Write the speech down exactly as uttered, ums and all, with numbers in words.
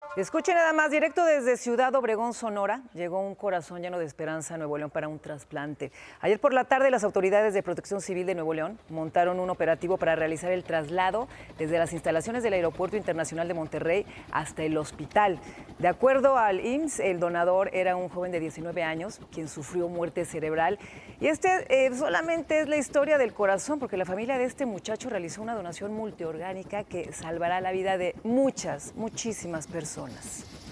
Escuche nada más, directo desde Ciudad Obregón, Sonora, llegó un corazón lleno de esperanza a Nuevo León para un trasplante. Ayer por la tarde, las autoridades de Protección Civil de Nuevo León montaron un operativo para realizar el traslado desde las instalaciones del Aeropuerto Internacional de Monterrey hasta el hospital. De acuerdo al I M S S, el donador era un joven de diecinueve años, quien sufrió muerte cerebral. Y este eh, solamente es la historia del corazón, porque la familia de este muchacho realizó una donación multiorgánica que salvará la vida de muchas, muchísimas personas.